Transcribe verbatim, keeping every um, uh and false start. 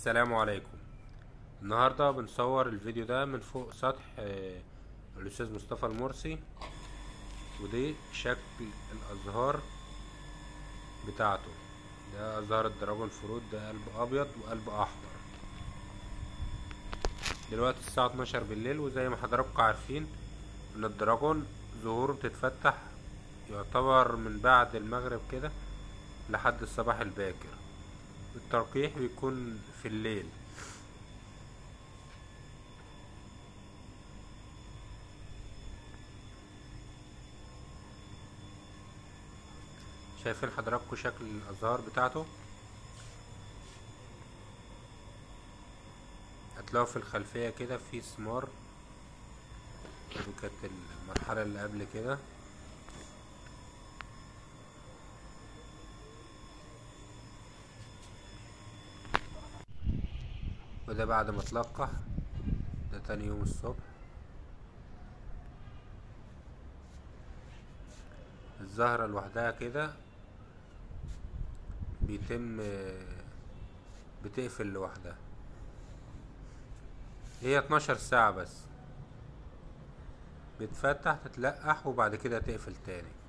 السلام عليكم. النهاردة بنصور الفيديو ده من فوق سطح آه، الأستاذ مصطفى المرسي، ودي شكل الأزهار بتاعته. ده أزهار الدراجون فروت، ده قلب أبيض وقلب أحمر. دلوقتي الساعة اتناشر بالليل، وزي ما حضراتكم عارفين إن الدراجون ظهوره بتتفتح يعتبر من بعد المغرب كده لحد الصباح الباكر. التلقيح بيكون في الليل. شايفين حضراتكم شكل الازهار بتاعته؟ هتلاقوا في الخلفية كده في ثمار، دي كانت المرحلة اللي قبل كده. وده بعد ما تلقح، ده تاني يوم الصبح. الزهرة لوحدها كده بيتم بتقفل لوحدها، هي اتناشر ساعة بس، بتفتح تتلقح وبعد كده تقفل تاني.